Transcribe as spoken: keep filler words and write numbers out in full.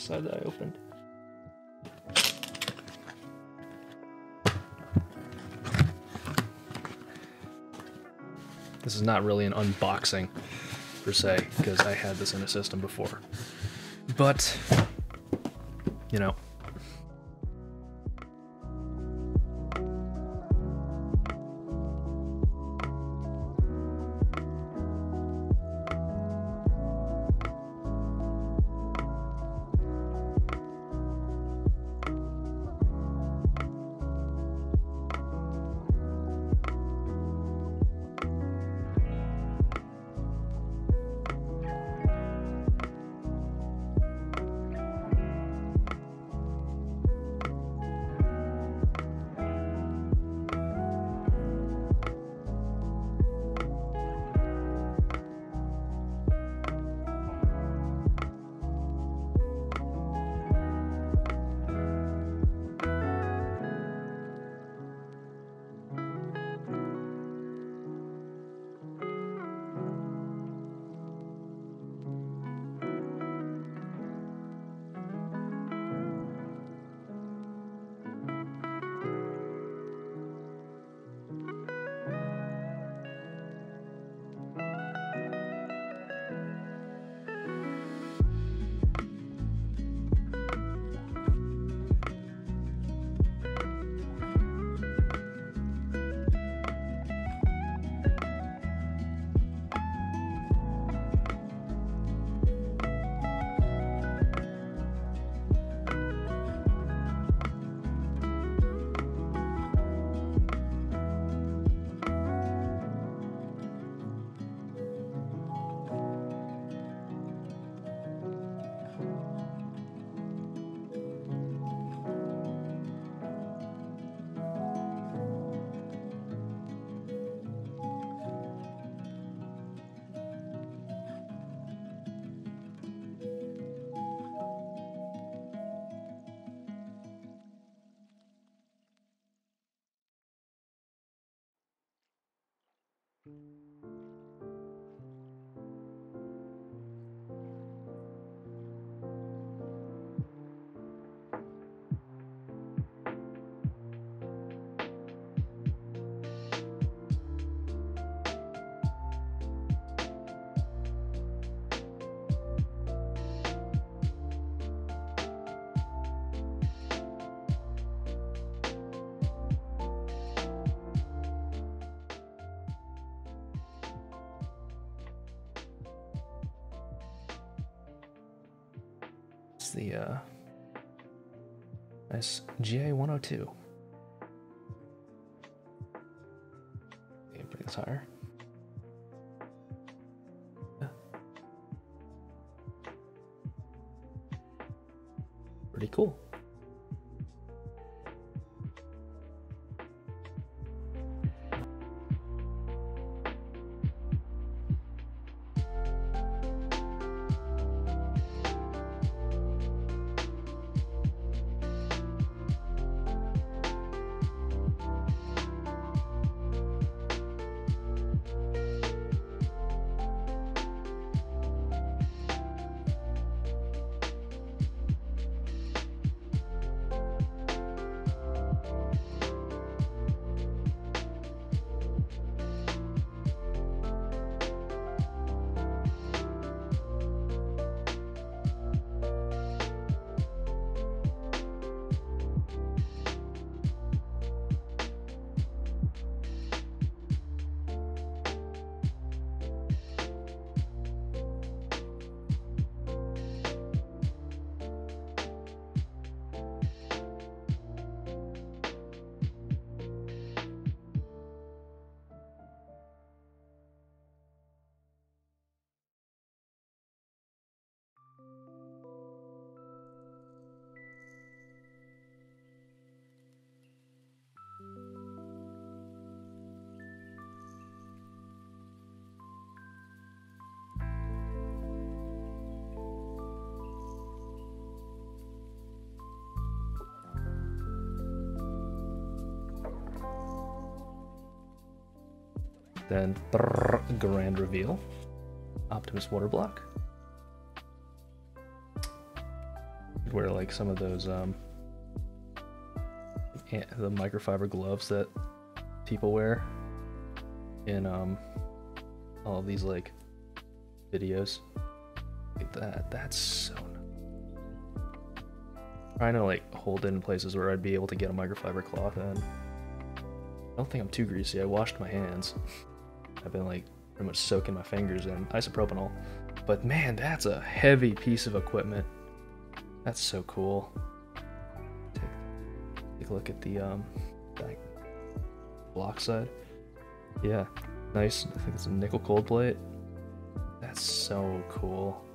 side that I opened. This is not really an unboxing, per se, because I had this in a system before. But, you know. The uh, nice G A one oh two. Okay, bring this higher. Yeah. Pretty cool. Then brrr, grand reveal, Optimus water block. should wear like some of those um the microfiber gloves that people wear in um all of these like videos. Look at that. That's so nice. Trying to like hold it in places where I'd be able to get a microfiber cloth in. I don't think I'm too greasy. I washed my hands. I've been like pretty much soaking my fingers in isopropanol. But man, that's a heavy piece of equipment. That's so cool. Take, take a look at the um back block side. Yeah, nice. I think it's a nickel cold plate. That's so cool.